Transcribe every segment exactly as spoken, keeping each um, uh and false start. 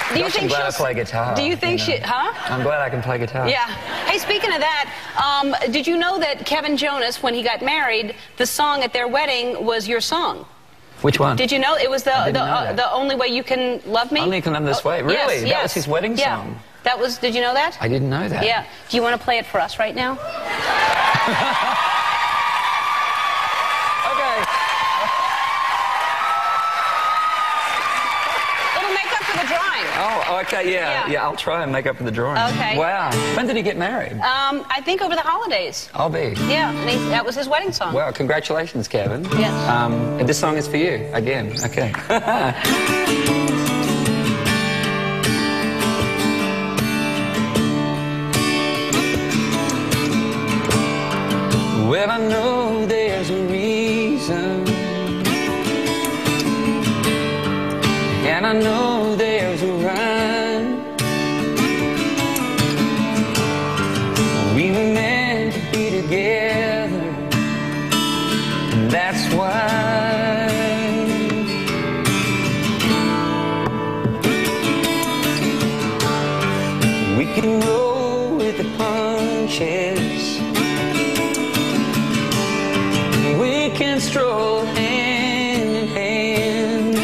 Do you Gosh, think I'm glad I she'll- play guitar. Do you think you know. she... Huh? I'm glad I can play guitar. Yeah. Hey, speaking of that, um, did you know that Kevin Jonas, when he got married, the song at their wedding was your song? Which one? Did you know it was the I the, didn't know uh, that. the Only Way You Can Love Me? Only You Can Love Me This Oh, Way. Really? Yes, That yes. was his wedding yeah. song? That was... Did you know that? I didn't know that. Yeah. Do you want to play it for us right now? Okay. It'll make up for the drawing. Oh, okay, yeah. Yeah. Yeah, I'll try and make up for the drawing. Okay. Wow. When did he get married? Um, I think over the holidays. I'll be. Yeah, and he, that was his wedding song. Well, congratulations, Kevin. Yes. Um, and this song is for you, again. Okay. Well, I know there's a reason, and I know there's a rhyme. We were meant to be together, and that's why. We can roll with the punches. We can stroll hand in hand.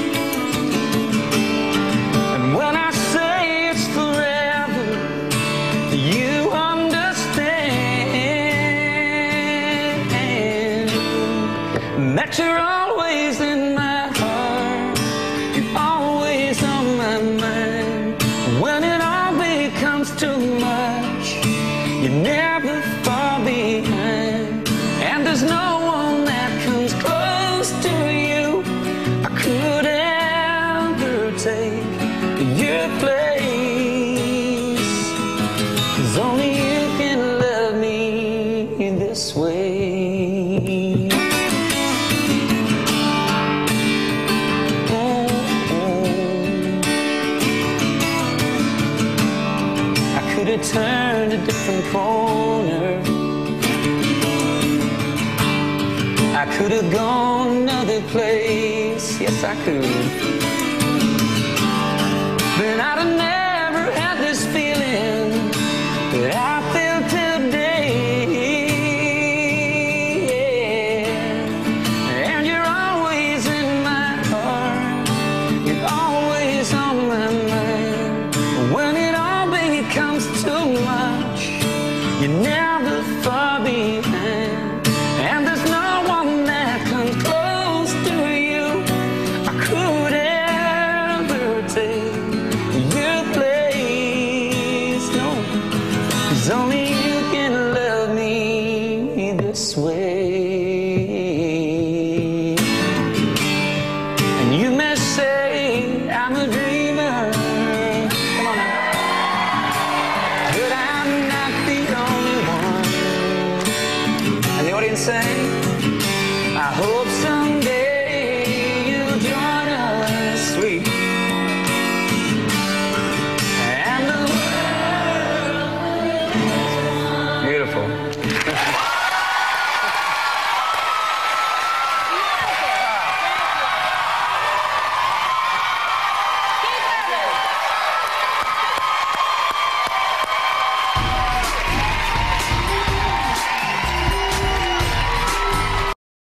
And when I say it's forever, you understand that you're always in my heart, you're always on my mind. When it all becomes too much, you're never far behind. And there's no one that comes close to you. I could ever take your place, 'cause only you can love me this way. Oh, oh. I could have turned a different corner, I could have gone another place, yes I could.